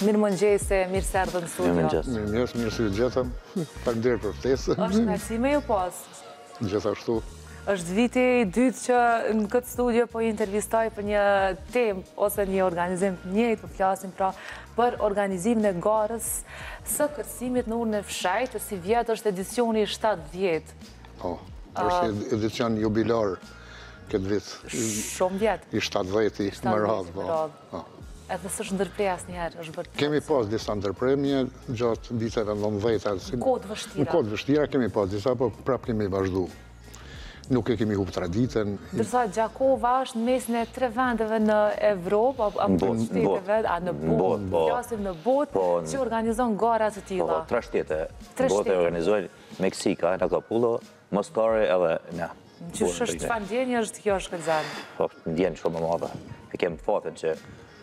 Mirë mëngjese, mirë se erdhën në studio. Mirë se ju gjetëm. Faleminderit për ftesën. Është knaqësime ju pas? Gjithashtu. Është viti i dytë që në këtë studio po i intervistoj për një temë ose një organizim të njëjtë, po flasim pra për organizimin e garës së kërcimit në Urën e Fshajtë, si vjet është edicioni 70. Po, është edicion jubilar këtë vit. Shumë vjet. I 70-i më radhë. Edhe s'është ndërprej asnjëherë, është bërë. Kemi pas disa ndërpremje gjatë viteve 19-ta. Në kohë të vështira. Në kohë të vështira kemi pas disa, po prapë kemi vazhdu. Nuk e kemi humbë traditën. Dërsa Gjakova është në mesin e 3 vendeve në Evropë, apo shteteve, në botë, flasim në botë, që organizon gara të tilla. Po, 3 shtete. Botë organizojnë Meksika, në Acapulco, Moscare edhe në. Qysh është çfarë ndjenjë është kjo shkëlqen? Po, ndjen shumë e madhe. E kemi fatin që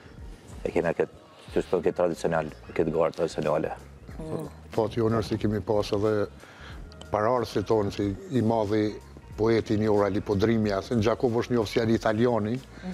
e kena këtë tradicional, këtë garë tradicionale. Fati jonë është i kemi pas edhe pararësit tonë, si i madhi poeti një ora Lipodrimja, se në Gjakov është një ofsial italiani,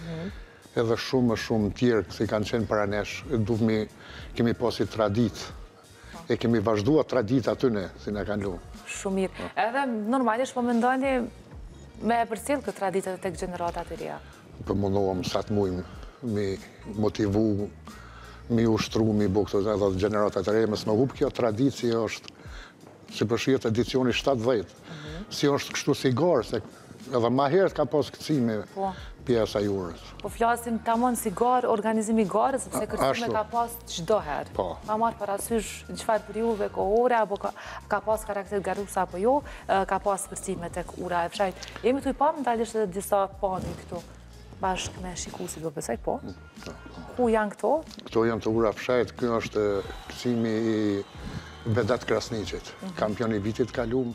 edhe shumë tjerë si kanë qenë para nesh, kemi pasi tradit, e kemi vazhdua tradit atyne, si në kanë lu. Shumë mirë. Edhe normalisht po mendoni me e përcjell këtë traditet tek gjeneratat e reja. Për mundohem sa të mujmë, mi motivu, mi ushtru, mi bu këto edhe gjeneratat e reja, mësë më hub kjo tradici është, si përshijet edicioni 70, si është kështu si garë, se edhe ma herët ka pas këcime pjesa jurës. Po flasim tamon si garë, organizimi garës, sepse kërcime ka pas çdo herë. Pa marrë parasysh në çfarë periudhe kohore, apo ka pas karakter garusa apo jo, ka pas kërcime tek Ura e Fshajtë. Jemi tu i pa ndalisht edhe disa pani këtu, bashkë me shikuesit do besoj, po? Ku janë këto? Këto janë të Ura e Fshajtë, kjo është kërcimi i Vedat Krasniqit, kampion i vitit kalum.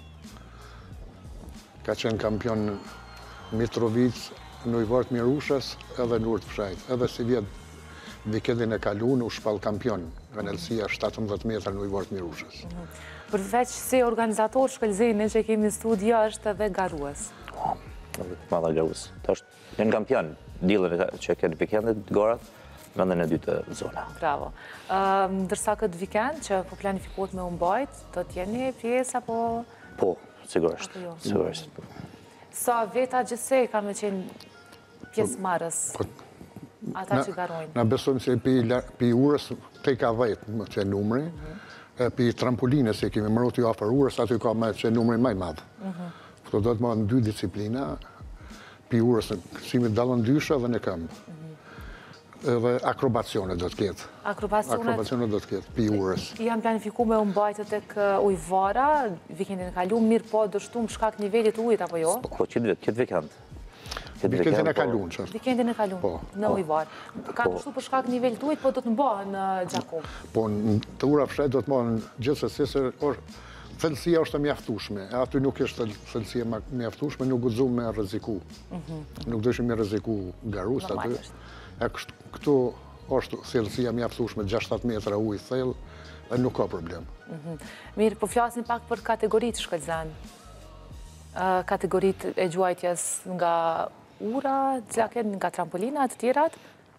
Ka qenë kampion Mitrovic, Nujvart Mirushës edhe në Urë të Fshajtë. Edhe si vjetë vikedin e kalun u shpall kampion, venelësia 17 metra Nujvart Mirushës. Përveç si organizator shkëlqeni që kemi në studio është edhe garues. Madha garues. Është një kampion, dilën që këtë vikendit garat, vendin e dytë të zona. Bravo. Ndërsa këtë vikend që po planifikohet me umbajt, do t'jeni pjesë apo... Po, sigurisht. Sa veta gjithsej ka me qenë pjesë marës, ata që garojnë? Na besojmë se pi Urës te ka vetë më që numri, pi trampolinës e kemi mërot ju afer Urës, aty ka me që numri maj madhë. Këto do të marrë në 2 disciplina, pi Urës në kësimit dalën dysha dhe në këmbë. Edhe akrobacione do të ketë. Akrobacione do të ketë, pi Urës. Janë planifiku me umbajtë tek ujvara, vikendin e kalum, mirë po dështu më shkak nivellit ujit, apo jo? Po, këtë vikend. Vikendin e kalun, që është. Vikendin e kalun, në ujvarë. Ka dështu për shkak nivellit ujit, po do të mbohë në Gjakov? Po, në të Ura Fshajtë do të mbohë gjithsesi se thellësia është e mjaftueshme. Aty nuk është thellësia mjaftueshme, nuk guxu me rreziku. Nuk dëshim me rreziku garus aty. Këtu është thellësia mjaftueshme 6-7 metra ujë thellë dhe nuk ka problem. Mirë, po flasim pak për kategoritë shkëlqen. Kategoritë e gjuajtjes nga ura, nga trampolina, të tjerat?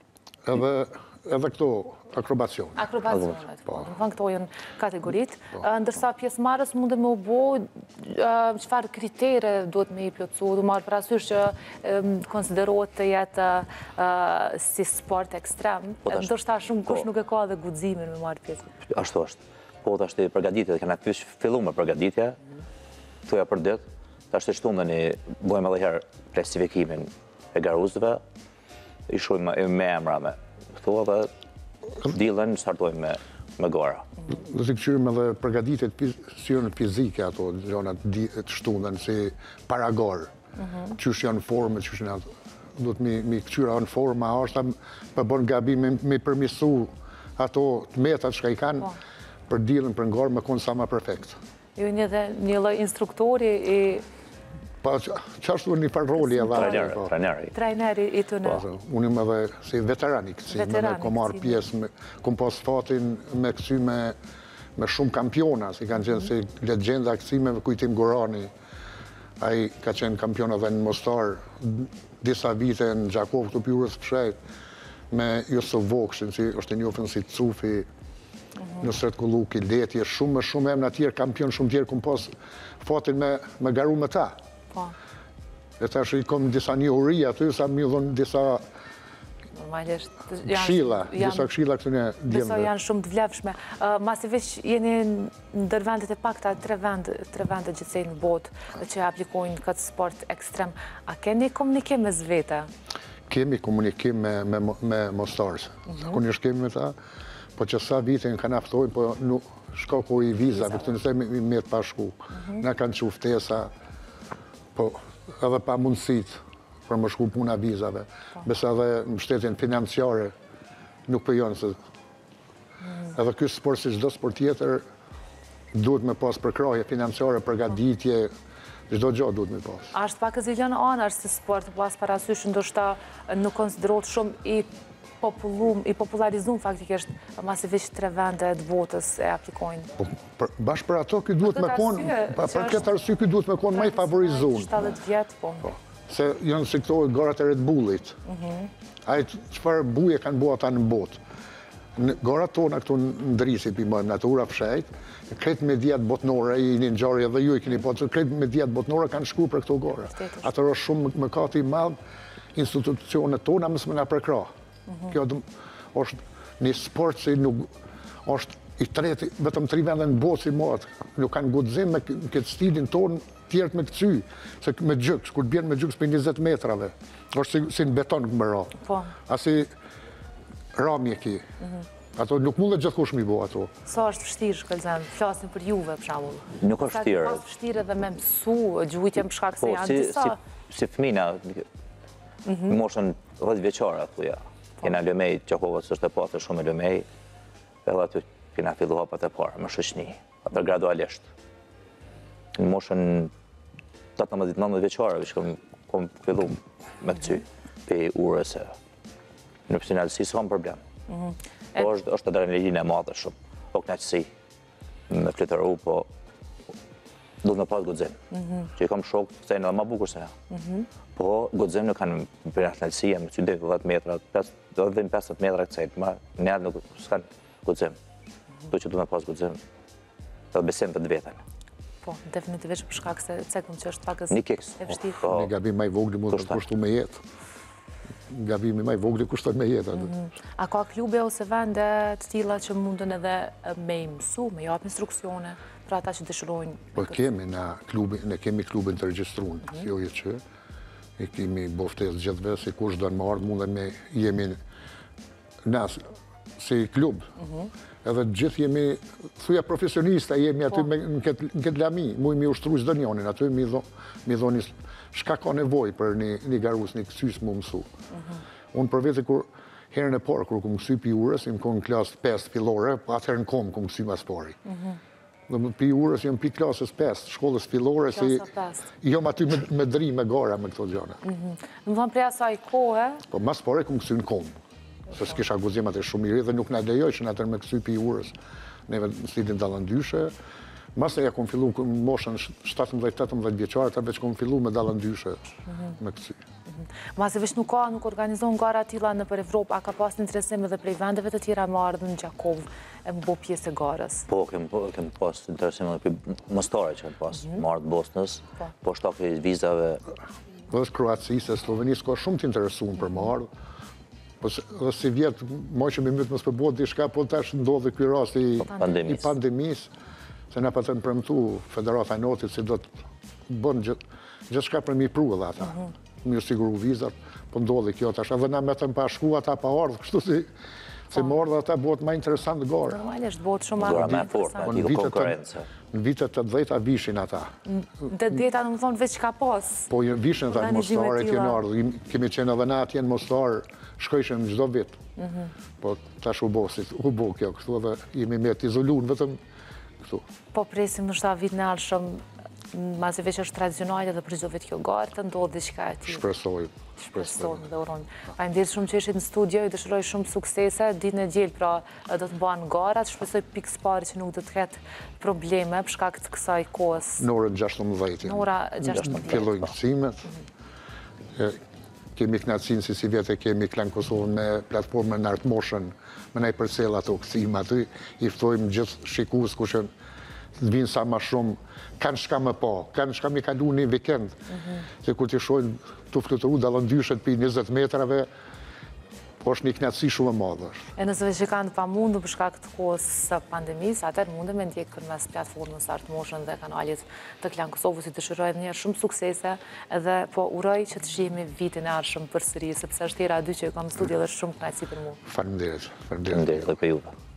Edhe këto akrobacione. Akrobacionet, po. Në këto janë kategoritë. Ndërsa pjesëmarrës mund me u bo, çfarë kritere duhet me i plotësu, du marrë parasysh që konsiderohet të jetë si sport ekstrem, ndoshta shumë kush nuk e ka dhe guximin me marrë pjesë. Ashtu është. Po, të ashtë përgatitje, kena fillu me përgatitje, thuja për ditë, të ashtë shtunë dhe një bojmë edhe herë klasifikimin e garuzëve, i shujmë me emra me këto dhe dilën startojmë me gara. Do të këqyrim edhe përgatitjet syën fizike ato, gjonat të shtundën, si para garë, qysh janë formë, qysh janë ato. Do të mi këqyra në forma, është për bon gabi me përmisu ato të metat që ka i kanë, për dilën për ngarë me konë sa ma perfekt. Ju një lloj instruktori i... Pa, që ashtu një farë roli edhe... Trajneri i të në... Unë jam edhe si veterani kësi, kom marrë pjesë, kom pas fatin me kësi me shumë kampiona, si kanë qenë si legenda kësi me Kujtim Gorani. Ai ka qenë kampion edhe në Mostar, disa vite në Gjakov, këtu pi Urës Fshajtë. me Jusuf Vokshin, që është një ofën si Cufi, Nusret Kulluki, Leti, shumë emna tjerë, kampion shumë tjerë, këmë pas fatin me garu me ta. E ta është i kom disa një uri aty, sa mi dhonë disa kshila këtë një djemëve. Beso janë shumë të vlefshme. Masivisht jeni ndër vendet e pakta, tre vendet gjithsej në botë që aplikojnë këtë sport ekstrem. A keni komunikim me zvete? Kemi komunikim me Mostarës. Kënë është kemi me ta, po që sa vitin kanë aftojnë, po nuk shko ku i vizave, këtë nëse me të pashku. Na kanë që uftesa, po edhe pa mundësit për më shku puna vizave. Besa edhe mbështetjen financiare nuk pëjonë se... Edhe kjo sport, si çdo sport tjetër, duhet me pas përkraje financiare, përgatitje, çdo gjë duhet me pas. Ashtë pak e ziljan anash si sport, pas parasysh ndoshta nuk konsiderot shumë i popularizum faktikisht masivisht tre vende të botës e aplikojnë. Bashkë për ato, kjo duhet me konë, për këtë arsye, kjo duhet me konë më i favorizun. 70 vjetë, po. Se janë si këto garat e Red Bullit. Ajë qëfar buje kanë bua ata në botë. Garat tona këtu në ndrisi, për më natura fshajt, kretë mediat botnore, i një nxarje dhe ju i keni po, kretë mediat botnore kanë shku për këto gara. Atër është shumë më kati madhë, institucionet tona mësë më nga përkra. Kjo është një sport që nuk është i treti, vetëm 3 vende në botë si matë, nuk kanë gudzim me këtë stilin tonë tjertë me këcy, se me gjyks, kur bjenë me gjyks për 20 metrave, është si në beton këmë ra. Asi ramje ki. Ato nuk mund dhe gjithkush mi bo ato. Sa është vështirë, shkëllëzem, flasin për juve, për shamull. Nuk është vështirë. Sa është vështirë edhe me mësu, gjujtje më shkak se janë disa. Si fëmina, moshën 10 vjeqara, thuja. Kena lëmej, Gjakovës është e pasë shumë e lëmej, edhe aty kena fillu hapat e parë, më shëshni, atër gradualisht. Në moshën 18-19 vjeqare, që kom fillu me këcy, pe urës e në pësinalësi, s'kam problem. Po është adrenalinë e madhe shumë, po knaqësi, me flitëru, po duhet me pas gudzim. Që i kam shok, se e në dhe ma bukur se ja. Po gudzim në kanë për adrenalësia, me që 10 metra, 15 metra këcejt, ma në edhe nuk s'kanë gudzim. Do që duhet me pas gudzim, dhe besim të vetën. Po, definitivisht për shkak se cekëm që është pakës e vështirë. Një gabim ma i vogli mund të kushtu me jetë. Gabimi ma i vogli kushtot me jetë. A ka klube ose vende të tilla që mundën edhe me i mësu, me japë instruksione për ata që dëshirojnë? Po kemi ne kemi klubin të regjistruar, si jo jetë që i kemi boftes gjithve, si kush do në marrë, mund dhe me jemi nësë, si klub. Edhe gjithë jemi, thuja profesionista, jemi aty në këtë lami, mu i mi ushtru çdo njonin, aty mi dhoni shka ka nevoj për një garus, një kësys mu mësu. Unë për vete kur herën e parë, kur ku mësy pi urës, im konë në klasë 5 fillore, po atëherë në komë ku mësy mas pari. Dhe pi urës, jam pi klasës 5, shkollës fillore, si jom aty me dri, me gara, me këto gjana. Në vëmë prea sa i kohë? Po mas pari ku mësy në komë. Se s'kisha guzimat e shumë i ri dhe nuk në lejoj që në atër me kësy pi urës. Neve në stilin dalëndyshe. Mas e ja kom fillu në moshën 17-18 vjeqare, ta veç kom fillu me dalëndyshe me kësy. Masivisht nuk organizohen gara tilla në për Evropë, a ka pas një interesim edhe prej vendeve të tjera më ardhë në Gjakovë e më bo pjesë e garës? Po, kem pas interesim edhe për Mostare që kem pas, më ardhë Bosnës, po shtake vizave. Dhe është Kroacisë, Slovenisë, ka shumë të interesuar për më ardhë. Dhe si vjetë, moj që me mytë mësë përbot, dishka, po tash ndodhe këj rast i pandemisë, se na pa të në premtu Federata e Notit, si do të bënë gjithë shka për mi pru edhe ata. Mi siguru vizat, po ndodhe kjo tash, edhe na me të më pashku ata pa ardhë, kështu si më ardhë ata bëhet ma interesant gara. Normalisht, bëhet shumë konkurencë. Në vitet të 10-a vishin ata. Të 10-a në më thonë veç ka pas. Po vishin ata në Mostarë e tjenë ardhë, kemi qenë edhe na atjenë Mostarë, shkojshen në gjdo vit. Po tash u bo kjo, kështu edhe jemi me të izolun vetëm këtu. Po presim në shta vit në alë shumë, masi veç është tradicionale dhe për gjdo vit kjo garë, të ndodhë dhe qka e ti. Shpresoj. Dhe uron. Faleminderit shumë që ishit në studio, i dëshiroj shumë suksese, ditë në djelë pra do të banë garat, shpresoj pikës pari që nuk do të ketë probleme për shkak të kësaj kohës. Në orën 16. Në ora 16. Fillojnë kësimet. kemi knatësinë si vjetë kemi Klan Kosovën me platformën në Art Motion, me nej përcjell ato këthim aty, i ftojmë gjithë shikus ku që vinë sa ma shumë, kanë shka më po, kanë shka mi kalu një vikend, se kur t'i shojnë të fluturu, dalën dyshet për 20 metrave, po është një knatësi shumë e madhe. E nëse që kanë pa mundu për shkak të kohës së pandemisë, atër mundë me ndjekë mes platformës Art Motion dhe kanalit të Klan Kosovës, si të shërojnë një shumë suksese, edhe po uroj që të shihemi vitin e arshëm për sëri, sepse është tjera dy që kam studio dhe shumë knatësi për mu. Faleminderit. Faleminderit dhe për juve.